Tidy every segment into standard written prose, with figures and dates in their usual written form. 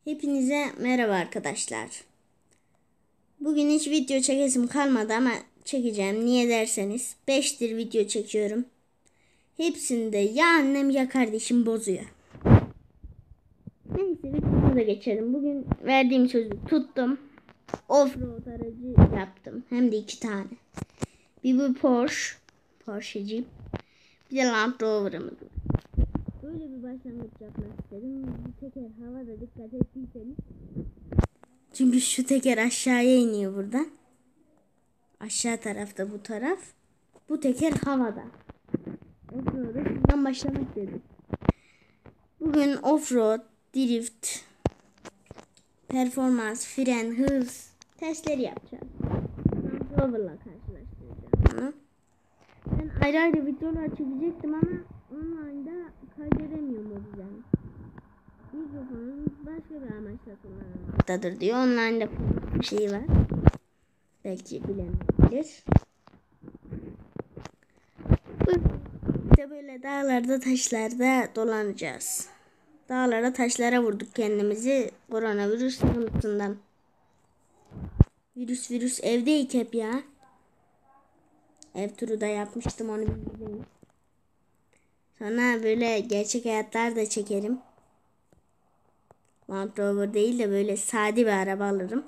Hepinize merhaba arkadaşlar. Bugün hiç video çekesim kalmadı ama çekeceğim. Niye derseniz 5'tir video çekiyorum. Hepsinde ya annem ya kardeşim bozuyor. Neyse videomuza geçelim. Bugün verdiğim sözü tuttum. Offroad aracı yaptım. Hem de 2 tane. Bir bu Porsche'ciyim. Bir de Land Rover'ımız var. Böyle bir başlangıç yapmak istedim. Bu teker havada, dikkat ettiyseniz. Çünkü şu teker aşağıya iniyor buradan. Aşağı tarafta bu taraf. Bu teker havada. Offroad'dan başlamak dedim. Bugün offroad, drift, performans, fren, hız testleri yapacağız. Land Rover'la karşılaştıracağım onu. Ben ayrı ayrı videolar çekecektim ama online'da kaydedemiyorum o yüzden. Mikrofonun başka bir amaçla kullanılmaktadır diyor. Online'da bir şey var. Belki bilemeyebilir. İşte böyle dağlarda, taşlarda dolanacağız. Dağlara, taşlara vurduk kendimizi koronavirüs sıkıntısından. Virüs evdeyik hep ya. Ev turu da yapmıştım, onu bilmiyorum. Sonra böyle gerçek hayatlar da çekerim. Land Rover değil de böyle sade bir araba alırım.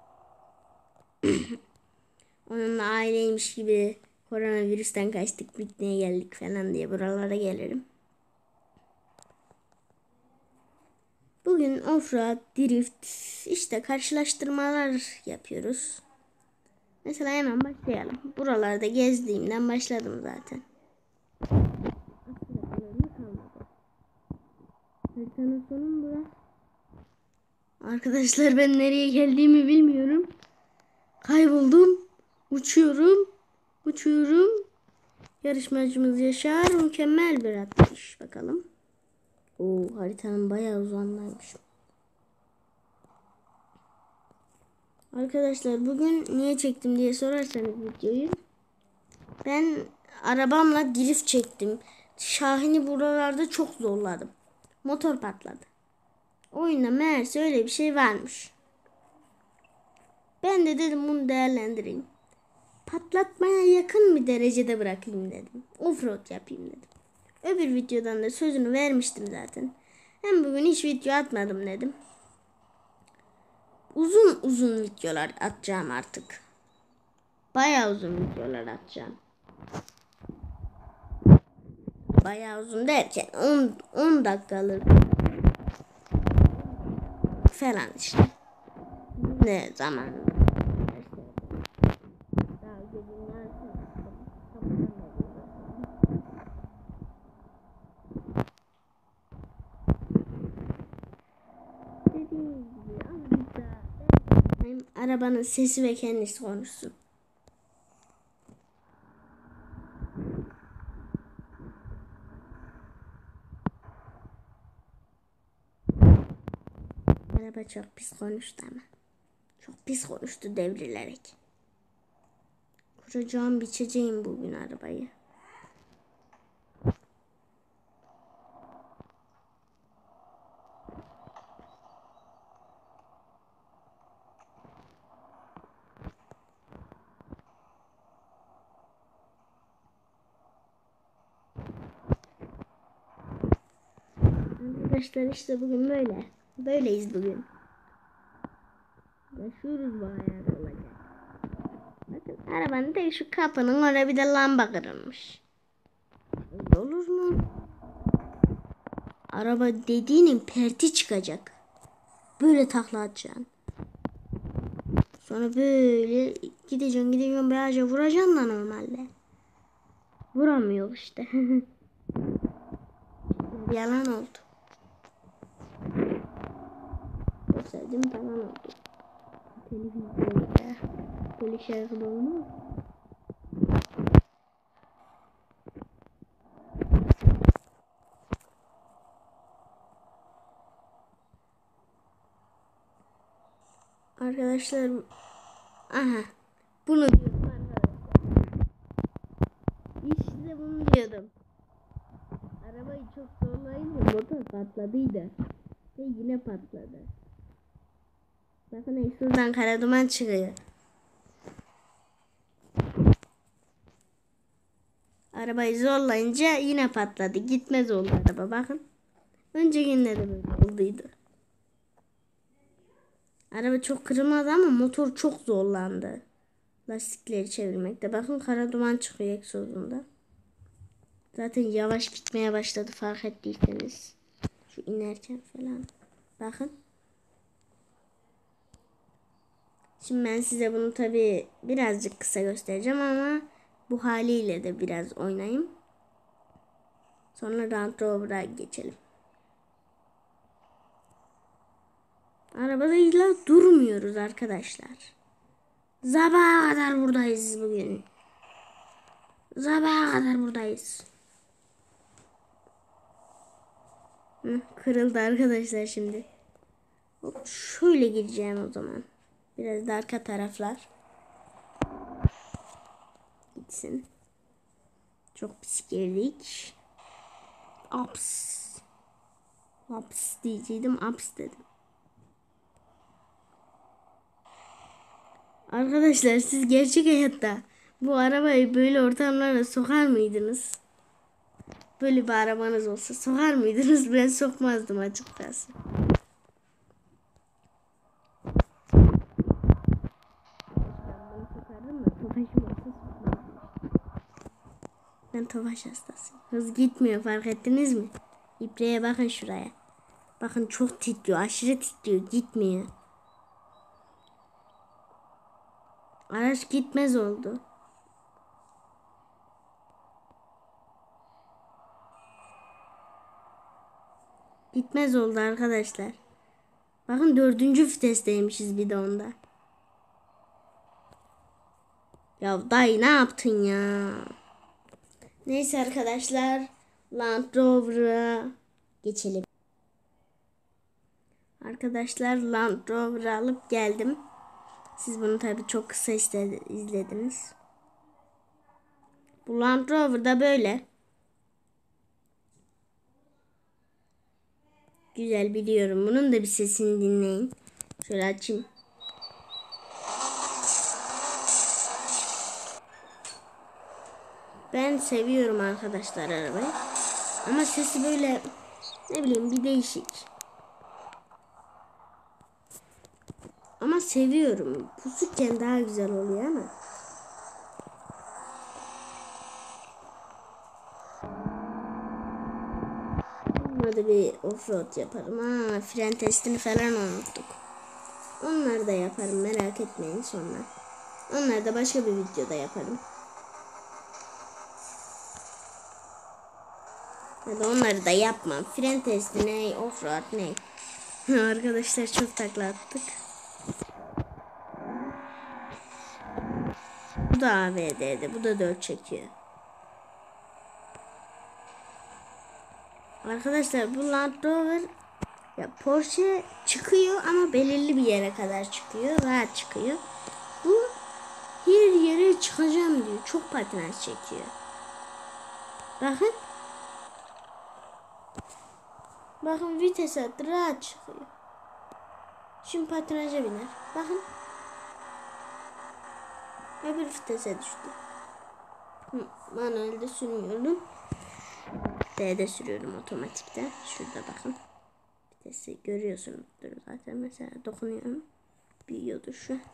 Onunla aileymiş gibi koronavirüsten kaçtık, pikniğe geldik falan diye buralara gelirim. Bugün offroad, drift, işte karşılaştırmalar yapıyoruz. Mesela hemen başlayalım. Buralarda gezdiğimden başladım zaten. Haritanın sonu burası. Arkadaşlar ben nereye geldiğimi bilmiyorum. Kayboldum. Uçuyorum. Yarışmacımız Yaşar mükemmel bir atlayış. Bakalım. Haritanın bayağı uzandaymış. Arkadaşlar bugün niye çektim diye sorarsanız videoyu. Ben arabamla drift çektim. Şahin'i buralarda çok zorladım. Motor patladı. Oyunda meğerse öyle bir şey varmış. Ben de dedim bunu değerlendireyim. Patlatmaya yakın bir derecede bırakayım dedim. Offroad yapayım dedim. Öbür videodan da sözünü vermiştim zaten. Hem bugün hiç video atmadım dedim. Uzun videolar atacağım artık. Bayağı uzun videolar atacağım. Bayağı uzun derken 10 dakikalık falan işte. Ne zaman? Arabanın sesi ve kendisi konuşsun. Araba çok pis konuştu ama. Çok pis konuştu devrilerek. Kuracağım, biçeceğim bugün arabayı. Arkadaşlar işte bugün böyle. Böyleyiz bugün. Yaşıyoruz bu hayat olacak. Bakın arabanın tek şu kapının oraya bir de lamba kırılmış. Öyle olur mu? Araba dediğinin perti çıkacak. Böyle takla atacaksın. Sonra böyle gideceksin bir ağaca vuracaksın da normalde. Vuramıyor işte. Yalan oldu. Çok sevdim falan oldu. Televizyonda böyle şarkı da olmaz. Arkadaşlar aha bunu diyordum arkadaşlar. İşte bunu diyordum. Arabayı çok zorlayınca motor patladıydı. Ve yine patladı. Bakın egzozdan kara duman çıkıyor. Arabayı zorlayınca yine patladı. Gitmez oldu araba, bakın. Öncekinde de böyle olduydu. Araba çok kırılmadı ama motor çok zorlandı. Lastikleri çevirmekte. Bakın kara duman çıkıyor egzozunda. Zaten yavaş gitmeye başladı, fark ettiyseniz. Şu inerken falan. Bakın. Şimdi ben size bunu tabi birazcık kısa göstereceğim ama bu haliyle de biraz oynayayım. Sonra Land Rover'a geçelim. Arabayla durmuyoruz arkadaşlar. Sabaha kadar buradayız bugün. Sabaha kadar buradayız. Kırıldı arkadaşlar şimdi. Hop, şöyle gireceğim o zaman. Biraz da arka taraflar gitsin. Çok pis girdik. Aps. Aps diyeceydim. Aps dedim. Arkadaşlar siz gerçek hayatta bu arabayı böyle ortamlara sokar mıydınız? Böyle bir arabanız olsa sokar mıydınız? Ben sokmazdım açıkçası. Ben Tofaş hastasıyım. Hız gitmiyor, fark ettiniz mi? İbreye bakın şuraya. Bakın çok titriyor, aşırı titriyor, gitmiyor. Araç gitmez oldu. Gitmez oldu arkadaşlar. Bakın 4. vitesteymişiz bir de onda. Ya dayı ne yaptın ya? Neyse arkadaşlar, Land Rover'a geçelim. Arkadaşlar Land Rover'ı alıp geldim. Siz bunu tabi çok kısa izlediniz. Bu Land Rover da böyle. Güzel, biliyorum. Bunun da bir sesini dinleyin. Şöyle açayım. Ben seviyorum arkadaşlar arabayı. Ama sesi böyle ne bileyim bir değişik. Ama seviyorum. Pusukken daha güzel oluyor ama. Burada bir offroad yaparım. Fren testini falan unuttuk. Onları da yaparım, merak etmeyin sonra. Onları da başka bir videoda yaparım. Ya da onları da yapmam. Fren testi ne, offroad ne. Arkadaşlar çok takla attık. Bu da AVD'de. Bu da 4 çekiyor. Arkadaşlar bu Land Rover, ya Porsche çıkıyor ama belirli bir yere kadar çıkıyor. Rahat çıkıyor. Bu her yere çıkacağım diyor. Çok patinaj çekiyor. Bakın. Bakın vites attı, rahat çıkıyor. Şimdi patinaja biner. Bakın. Öbür vitese düştü. Manuelde sürmüyorum. D'de sürüyorum otomatikte. Şurada bakın. Vitesi görüyorsunuzdur zaten. Mesela dokunuyorum. Büyüyordur şu an.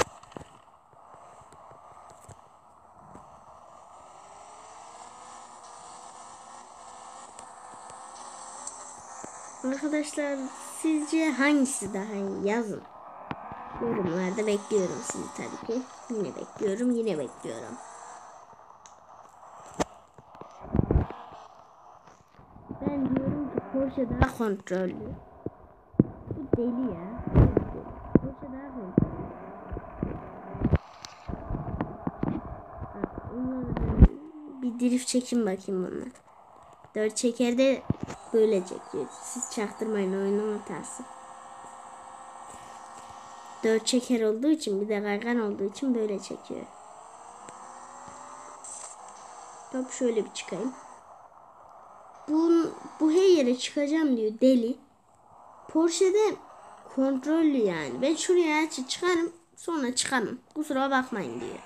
Arkadaşlar sizce hangisi daha iyi, yazın. Yorumlarda bekliyorum sizi tabii ki. Yine bekliyorum, yine bekliyorum. Ben diyorum ki Porsche daha kontrollü. Bu deli ya. Porsche daha kontrollü. Bir drift çekin bakayım bunlar. 4 çekerde böyle çekiyor. Siz çaktırmayın, oyunun hatası. 4 çeker olduğu için, bir de kaygan olduğu için böyle çekiyor. Hop şöyle bir çıkayım. Bu her yere çıkacağım diyor deli. Porsche'de kontrollü yani. Ben şuraya çıkarım sonra çıkamam. Kusura bakmayın diyor.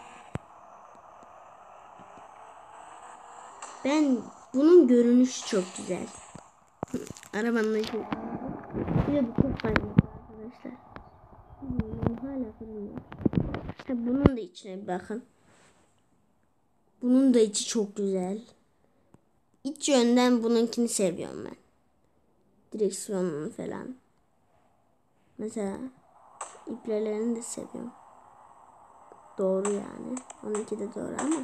Ben bunun görünüşü çok güzel. Arabanın içi. Bir de bu çok kaymak arkadaşlar. Hala kırılmıyor. Bunun da içine bir bakın. Bunun da içi çok güzel. İç yönden bununkini seviyorum ben. Direksiyonunu falan. Mesela iplelerini de seviyorum. Doğru yani. Onunki de doğru ama.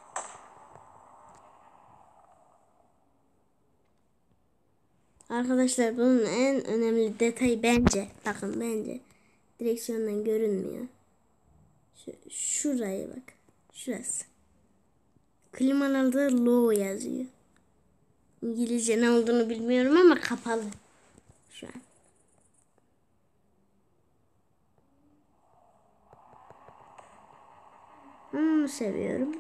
Arkadaşlar bunun en önemli detayı bence. Bakın bence. Direksiyondan görünmüyor. Şuraya bak. Şurası. Klimalarda low yazıyor. İngilizce ne olduğunu bilmiyorum ama kapalı. Şu an. Onu seviyorum.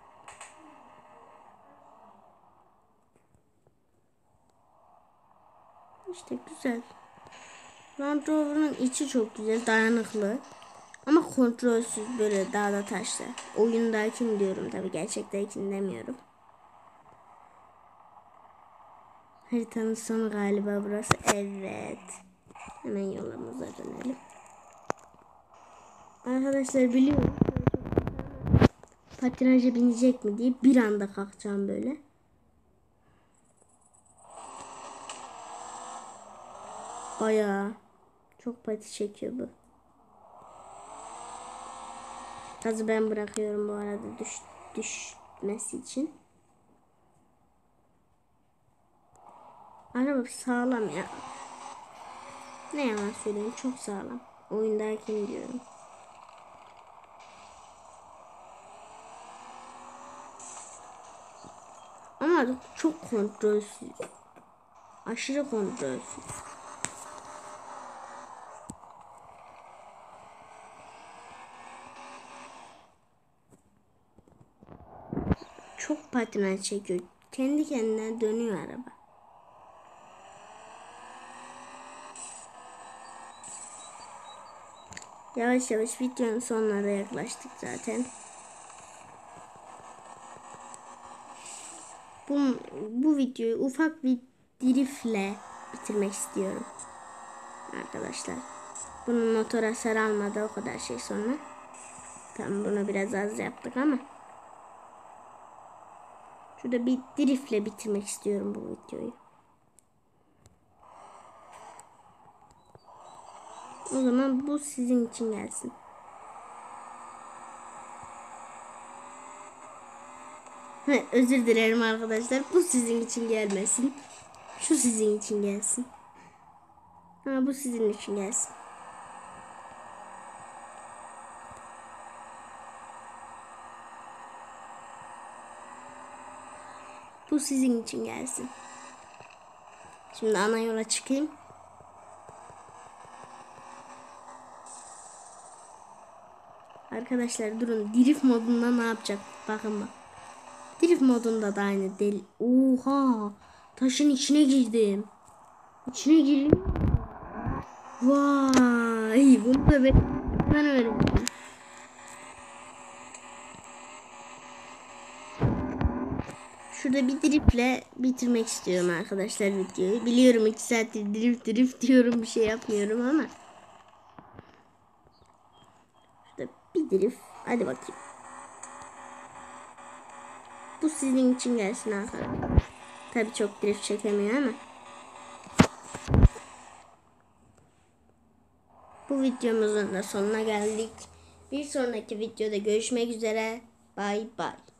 İşte güzel. Land Rover'ın içi çok güzel, dayanıklı. Ama kontrolsüz, böyle dağda taşta. Oyundakini diyorum tabi, gerçektekini demiyorum. Haritanın sonu galiba burası. Evet. Hemen yolumuza dönelim. Arkadaşlar biliyorum. Patinaja binecek mi diye bir anda kalkacağım böyle. Bayağı çok pati çekiyor bu. Gazı ben bırakıyorum bu arada düşmesi için. Araba sağlam ya. Ne yalan söyleyeyim, çok sağlam. Oyundakini diyorum. Ama çok kontrolsüz. Aşırı kontrolsüz. Çok patinaj çekiyor. Kendi kendine dönüyor araba. Yavaş yavaş videonun sonuna da yaklaştık zaten. Bu videoyu ufak bir driftle bitirmek istiyorum. Arkadaşlar. Bunun motor hasar almadı o kadar şey sonra. Tam bunu biraz az yaptık ama. Şurada bir driftle bitirmek istiyorum bu videoyu. O zaman bu sizin için gelsin. Özür dilerim arkadaşlar. Bu sizin için gelmesin. Şu sizin için gelsin. Ha, bu sizin için gelsin. Bu sizin için gelsin. Şimdi ana yola çıkayım. Arkadaşlar durun. Drift modunda ne yapacak? Bakın bak. Drift modunda da aynı deli. Oha. Taşın içine girdim. İçine girdim. Vay. Bunu da ben öğrendim. Şurada bir driftle bitirmek istiyorum arkadaşlar videoyu. Biliyorum 2 saattir drift diyorum, bir şey yapmıyorum ama. Şurada bir drift. Hadi bakayım. Bu sizin için gelsin arkadaşlar. Tabii çok drift çekemiyor ama. Bu videomuzun da sonuna geldik. Bir sonraki videoda görüşmek üzere. Bye bye.